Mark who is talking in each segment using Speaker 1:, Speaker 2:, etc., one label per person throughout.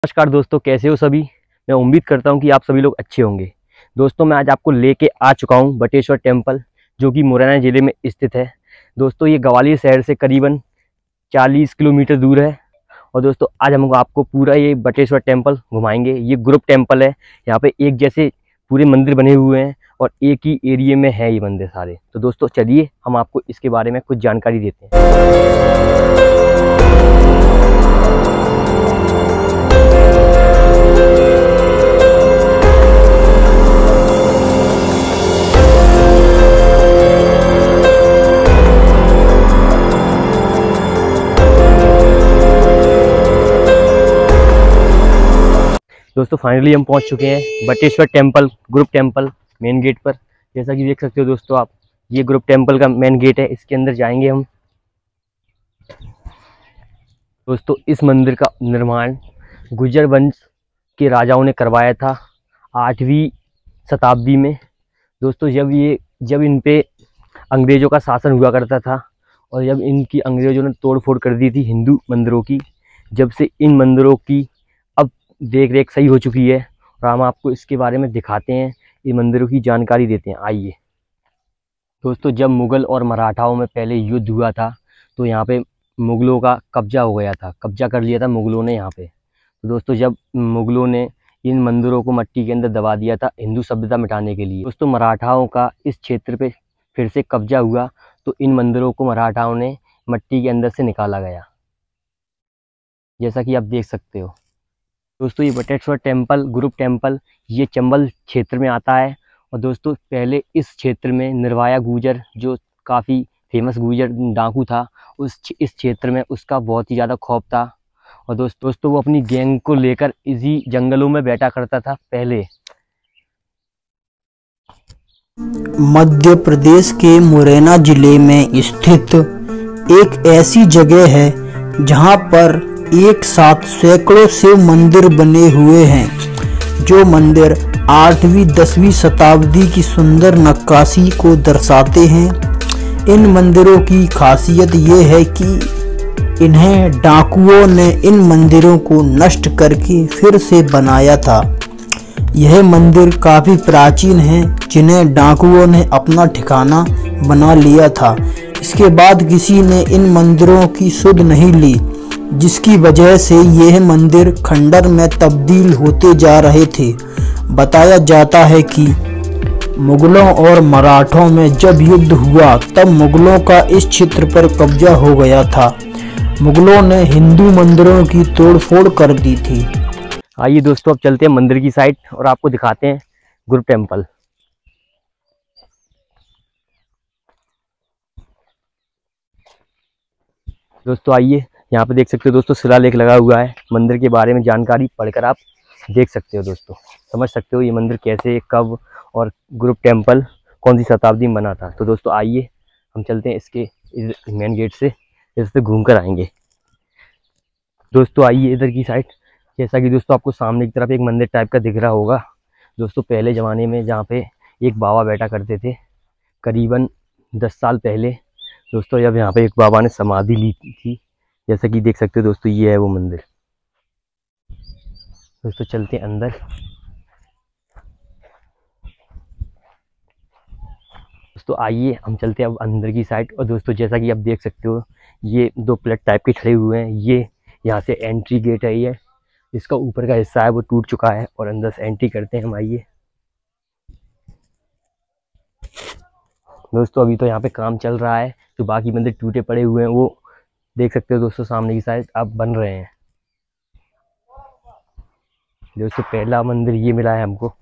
Speaker 1: नमस्कार दोस्तों, कैसे हो सभी। मैं उम्मीद करता हूं कि आप सभी लोग अच्छे होंगे। दोस्तों, मैं आज आपको लेके आ चुका हूं बटेश्वर टेम्पल, जो कि मुरैना ज़िले में स्थित है। दोस्तों, ये ग्वालियर शहर से करीबन 40 किलोमीटर दूर है। और दोस्तों, आज हम आपको पूरा ये बटेश्वर टेम्पल घुमाएंगे। ये ग्रुप टेम्पल है। यहाँ पे एक जैसे पूरे मंदिर बने हुए हैं और एक ही एरिया में है ये मंदिर सारे। तो दोस्तों, चलिए हम आपको इसके बारे में कुछ जानकारी देते हैं। दोस्तों, फाइनली हम पहुंच चुके हैं Bateshwar temple, group temple main gate पर। जैसा कि देख सकते हो दोस्तों आप, ये ग्रुप टेम्पल का मेन गेट है। इसके अंदर जाएंगे हम। दोस्तों, इस मंदिर का निर्माण गुर्जर वंश के राजाओं ने करवाया था 8वीं शताब्दी में। दोस्तों, जब इन पे अंग्रेज़ों का शासन हुआ करता था और जब इनकी अंग्रेज़ों ने तोड़ फोड़ कर दी थी हिंदू मंदिरों की, जब से इन मंदिरों की अब देख रेख सही हो चुकी है और हम आपको इसके बारे में दिखाते हैं, इन मंदिरों की जानकारी देते हैं। आइए दोस्तों, जब मुग़ल और मराठाओं में पहले युद्ध हुआ था तो यहाँ पे मुग़लों का कब्जा हो गया था, कब्जा कर लिया था मुग़लों ने यहाँ पे। तो दोस्तों, जब मुग़लों ने इन मंदिरों को मट्टी के अंदर दबा दिया था हिंदू सभ्यता मिटाने के लिए। दोस्तों, मराठाओं का इस क्षेत्र पे फिर से कब्जा हुआ तो इन मंदिरों को मराठाओं ने मट्टी के अंदर से निकाला गया, जैसा कि आप देख सकते हो। दोस्तों, ये बटेश्वर टेम्पल, ग्रुप टेम्पल, ये चंबल क्षेत्र में आता है। और दोस्तों, पहले इस क्षेत्र में निर्वाया गुर्जर, जो काफ़ी फेमस गुर्जर डाकू था, इस क्षेत्र में उसका बहुत ही ज़्यादा खौफ था। और दोस्तों, वो अपनी गैंग को लेकर इसी जंगलों में बैठा करता था पहले।
Speaker 2: मध्य प्रदेश के मुरैना जिले में स्थित एक ऐसी जगह है जहां पर एक साथ सैकड़ों शिव मंदिर बने हुए हैं, जो मंदिर 8वीं-10वीं शताब्दी की सुंदर नक्काशी को दर्शाते हैं। इन मंदिरों की खासियत ये है कि इन्हें डाकुओं ने इन मंदिरों को नष्ट करके फिर से बनाया था। यह मंदिर काफ़ी प्राचीन हैं, जिन्हें डाकुओं ने अपना ठिकाना बना लिया था। इसके बाद किसी ने इन मंदिरों की सुध नहीं ली, जिसकी वजह से यह मंदिर खंडर में तब्दील होते जा रहे थे। बताया जाता है कि मुगलों और मराठों में जब युद्ध हुआ तब मुगलों का इस क्षेत्र पर कब्जा हो गया था। मुगलों ने हिंदू मंदिरों की तोड़फोड़ कर दी थी।
Speaker 1: आइए दोस्तों, अब चलते हैं मंदिर की साइड और आपको दिखाते हैं ग्रुप टेम्पल। दोस्तों, आइए, यहाँ पे देख सकते हो दोस्तों, शिलालेख लगा हुआ है। मंदिर के बारे में जानकारी पढ़कर आप देख सकते हो दोस्तों, समझ सकते हो ये मंदिर कैसे, कब और ग्रुप टेम्पल कौन सी शताब्दी में बना था। तो दोस्तों, आइए हम चलते हैं इसके मेन गेट से, इससे घूम कर आएंगे। दोस्तों, आइए इधर की साइड। जैसा कि दोस्तों आपको सामने की तरफ एक मंदिर टाइप का दिख रहा होगा। दोस्तों, पहले ज़माने में जहाँ पे एक बाबा बैठा करते थे, करीबन 10 साल पहले दोस्तों, जब यहाँ पे एक बाबा ने समाधि ली थी, जैसा कि देख सकते हो दोस्तों, ये है वो मंदिर। दोस्तों, चलते हैं अंदर। दोस्तों, आइए हम चलते हैं अब अंदर की साइड। और दोस्तों, जैसा कि आप देख सकते हो, ये 2 प्लेट टाइप के खड़े हुए हैं। ये यहाँ से एंट्री गेट है। ये इसका ऊपर का हिस्सा है वो टूट चुका है और अंदर से एंट्री करते हैं हम। आइए दोस्तों, अभी तो यहाँ पे काम चल रहा है। जो बाकी मंदिर टूटे पड़े हुए हैं वो देख सकते हो दोस्तों, सामने की साइड अब बन रहे हैं। दोस्तों, पहला मंदिर ये मिला है हमको,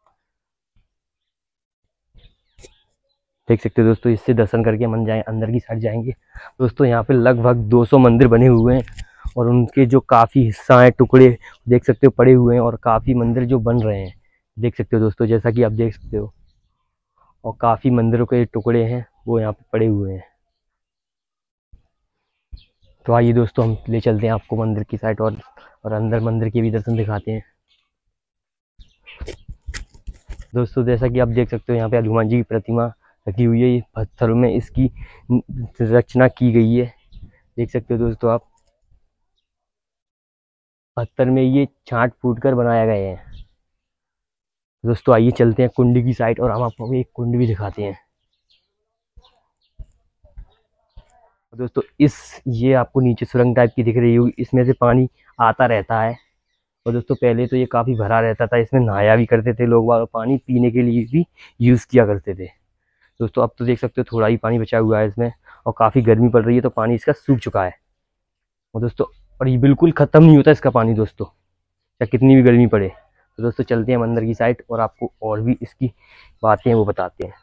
Speaker 1: देख सकते हो दोस्तों। इससे दर्शन करके हम अंदर की साइड जाएंगे। दोस्तों, यहाँ पे लगभग 200 मंदिर बने हुए हैं और उनके जो काफ़ी हिस्सा हैं, टुकड़े देख सकते हो पड़े हुए हैं, और काफ़ी मंदिर जो बन रहे हैं देख सकते हो दोस्तों, जैसा कि आप देख सकते हो। और काफ़ी मंदिरों के टुकड़े हैं वो यहाँ पे पड़े हुए हैं। तो आइए दोस्तों, हम ले चलते हैं आपको मंदिर की साइड और अंदर मंदिर के भी दर्शन दिखाते हैं। दोस्तों, जैसा कि आप देख सकते हो, यहाँ पे हनुमान जी की प्रतिमा रखी हुई है। ये पत्थरों में इसकी रचना की गई है, देख सकते हो दोस्तों आप। पत्थर में ये छांट फूट कर बनाया गए हैं। दोस्तों आइए चलते हैं कुंड की साइड और हम आपको एक कुंड भी दिखाते हैं। दोस्तों ये आपको नीचे सुरंग टाइप की दिख रही होगी, इसमें से पानी आता रहता है। और दोस्तों पहले तो ये काफ़ी भरा रहता था, इसमें नहाया भी करते थे लोग, पानी पीने के लिए भी यूज़ किया करते थे। दोस्तों अब तो देख सकते हो थोड़ा ही पानी बचा हुआ है इसमें, और काफ़ी गर्मी पड़ रही है तो पानी इसका सूख चुका है। और दोस्तों और ये बिल्कुल ख़त्म नहीं होता इसका पानी दोस्तों, चाहे कितनी भी गर्मी पड़े। तो दोस्तों चलते हैं मंदिर की साइड और आपको और भी इसकी बातें वो बताते हैं।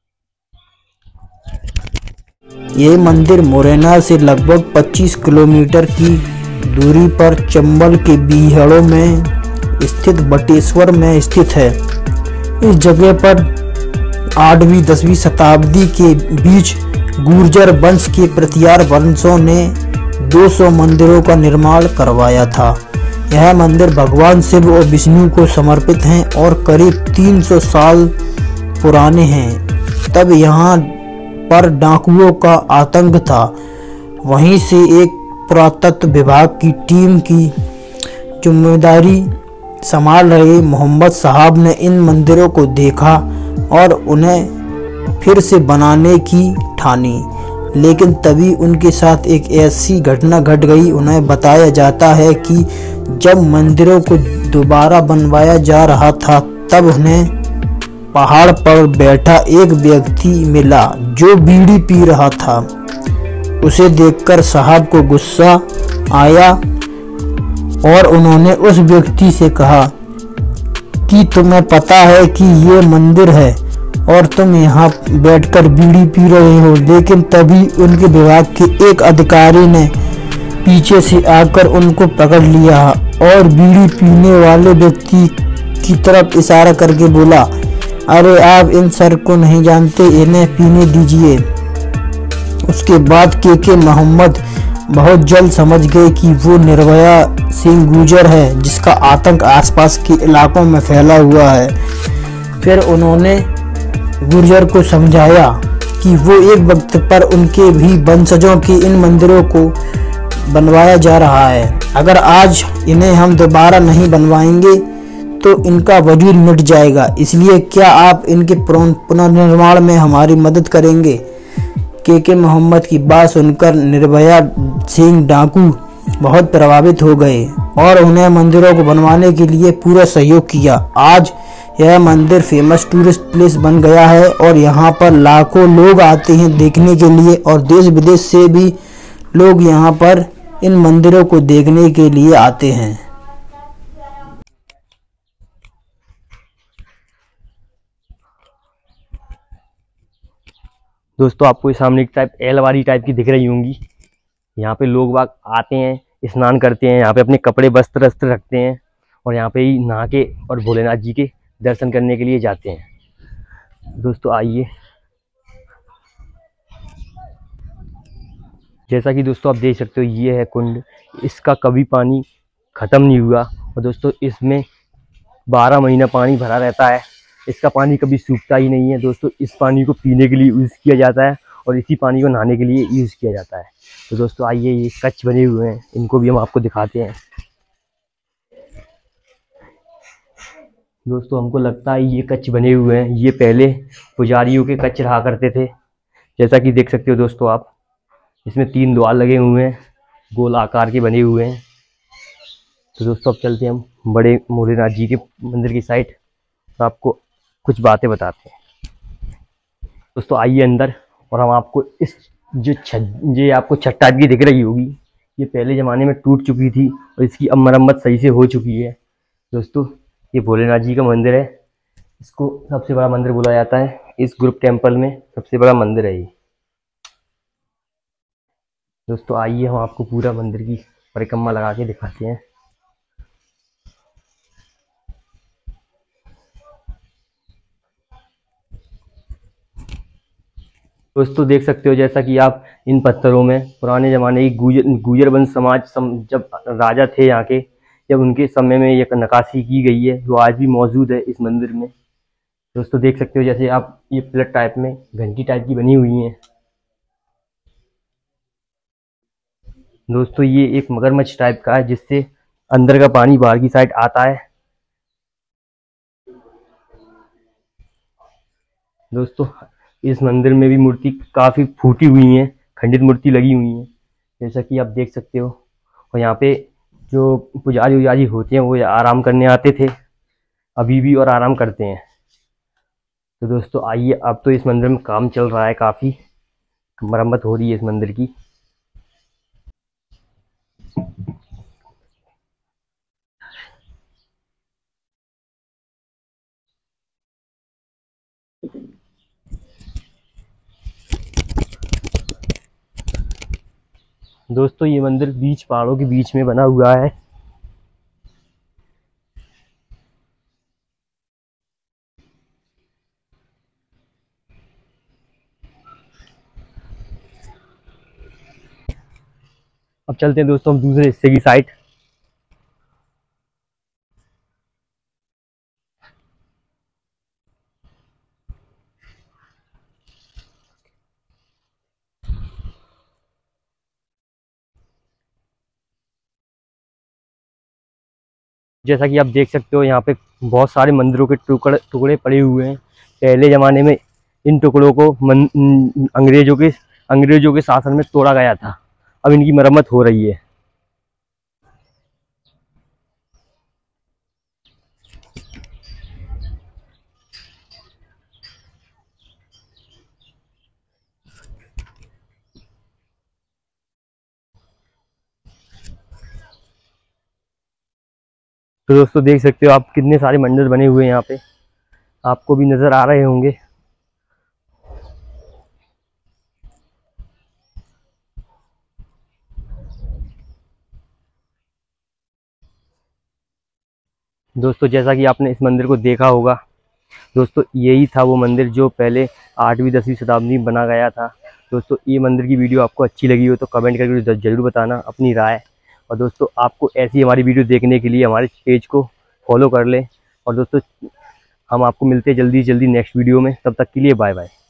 Speaker 2: ये मंदिर मुरैना से लगभग 25 किलोमीटर की दूरी पर चंबल के बीहड़ों में स्थित बटेश्वर में स्थित है। इस जगह पर 8वीं 10वीं शताब्दी के बीच गुर्जर वंश के प्रतिहार वंशों ने 200 मंदिरों का निर्माण करवाया था। यह मंदिर भगवान शिव और विष्णु को समर्पित हैं और करीब 300 साल पुराने हैं। तब यहाँ पर डाकुओं का आतंक था। वहीं से एक पुरातत्व विभाग की टीम की जिम्मेदारी संभाल रहे मोहम्मद साहब ने इन मंदिरों को देखा और उन्हें फिर से बनाने की ठानी। लेकिन तभी उनके साथ एक ऐसी घटना घट गई। उन्हें बताया जाता है कि जब मंदिरों को दोबारा बनवाया जा रहा था तब उन्हें पहाड़ पर बैठा एक व्यक्ति मिला जो बीड़ी पी रहा था। उसे देखकर साहब को गुस्सा आया और उन्होंने उस व्यक्ति से कहा कि तुम्हें पता है कि ये मंदिर है और तुम यहाँ बैठकर बीड़ी पी रहे हो। लेकिन तभी उनके विभाग के एक अधिकारी ने पीछे से आकर उनको पकड़ लिया और बीड़ी पीने वाले व्यक्ति की तरफ इशारा करके बोला, अरे आप इन सर को नहीं जानते, इन्हें पीने दीजिए। उसके बाद के मोहम्मद बहुत जल्द समझ गए कि वो निर्भया सिंह गुर्जर है जिसका आतंक आसपास के इलाकों में फैला हुआ है। फिर उन्होंने गुर्जर को समझाया कि वो एक वक्त पर उनके भी वंशजों के इन मंदिरों को बनवाया जा रहा है। अगर आज इन्हें हम दोबारा नहीं बनवाएंगे तो इनका वजूद मिट जाएगा। इसलिए क्या आप इनके पुनर्निर्माण में हमारी मदद करेंगे? के मोहम्मद की बात सुनकर निर्भया सिंह डाकू बहुत प्रभावित हो गए और उन्हें मंदिरों को बनवाने के लिए पूरा सहयोग किया। आज यह मंदिर फेमस टूरिस्ट प्लेस बन गया है और यहाँ पर लाखों लोग आते हैं देखने के लिए और देश विदेश से भी लोग यहाँ पर इन मंदिरों को देखने के लिए आते हैं।
Speaker 1: दोस्तों आपको ये सामने की टाइप एलवारी टाइप की दिख रही होंगी। यहाँ पे लोग बाग आते हैं, स्नान करते हैं, यहाँ पे अपने कपड़े वस्त्र रखते हैं और यहाँ पे ही नहा के और भोलेनाथ जी के दर्शन करने के लिए जाते हैं। दोस्तों आइए, जैसा कि दोस्तों आप देख सकते हो ये है कुंड, इसका कभी पानी ख़त्म नहीं हुआ और दोस्तों इसमें 12 महीना पानी भरा रहता है। इसका पानी कभी सूखता ही नहीं है। दोस्तों इस पानी को पीने के लिए यूज़ किया जाता है और इसी पानी को नहाने के लिए यूज़ किया जाता है। तो दोस्तों आइए, ये कच्छ बने हुए हैं, इनको भी हम आपको दिखाते हैं। दोस्तों हमको लगता है ये कच्छ बने हुए हैं, ये पहले पुजारियों के कच्छ रहा करते थे। जैसा कि देख सकते हो दोस्तों आप, इसमें 3 द्वार लगे हुए हैं, गोल आकार के बने हुए हैं। तो दोस्तों अब चलते हैं हम बड़े भोलेनाथ जी के मंदिर की साइड, तो आपको कुछ बातें बताते हैं। दोस्तों आइए अंदर और हम आपको इस ये आपको छत टाइप की दिख रही होगी, ये पहले ज़माने में टूट चुकी थी और इसकी अब मरम्मत सही से हो चुकी है। दोस्तों ये भोलेनाथ जी का मंदिर है, इसको सबसे बड़ा मंदिर बोला जाता है। इस ग्रुप टेम्पल में सबसे बड़ा मंदिर है ये। दोस्तों आइए हम आपको पूरा मंदिर की परिक्रमा लगा के दिखाते हैं। दोस्तों देख सकते हो जैसा कि आप इन पत्थरों में पुराने ज़माने की गुर्जर वंश समाज जब राजा थे यहाँ के, जब उनके समय में ये नक्काशी की गई है जो आज भी मौजूद है इस मंदिर में। दोस्तों देख सकते हो जैसे आप ये प्लेट टाइप में घंटी टाइप की बनी हुई हैं। दोस्तों ये एक मगरमच्छ टाइप का है जिससे अंदर का पानी बाहर की साइड आता है। दोस्तों इस मंदिर में भी मूर्ति काफ़ी फूटी हुई है, खंडित मूर्ति लगी हुई है, जैसा कि आप देख सकते हो। और यहाँ पे जो पुजारी उजारी होते हैं वो आराम करने आते थे, अभी भी और आराम करते हैं। तो दोस्तों आइए, अब तो इस मंदिर में काम चल रहा है, काफ़ी मरम्मत हो रही है इस मंदिर की। दोस्तों ये मंदिर बीच पहाड़ों के बीच में बना हुआ है। अब चलते हैं दोस्तों हम दूसरे हिस्से की साइड। जैसा कि आप देख सकते हो यहाँ पे बहुत सारे मंदिरों के टुकड़े पड़े हुए हैं। पहले ज़माने में इन टुकड़ों को अंग्रेजों के शासन में तोड़ा गया था। अब इनकी मरम्मत हो रही है। तो दोस्तों देख सकते हो आप कितने सारे मंदिर बने हुए हैं यहाँ पे, आपको भी नज़र आ रहे होंगे। दोस्तों जैसा कि आपने इस मंदिर को देखा होगा, दोस्तों यही था वो मंदिर जो पहले 8वीं 10वीं शताब्दी में बना गया था। दोस्तों ये मंदिर की वीडियो आपको अच्छी लगी हो तो कमेंट करके ज़रूर बताना अपनी राय। और दोस्तों आपको ऐसी हमारी वीडियो देखने के लिए हमारे पेज को फॉलो कर लें। और दोस्तों हम आपको मिलते हैं जल्दी नेक्स्ट वीडियो में, तब तक के लिए बाय बाय।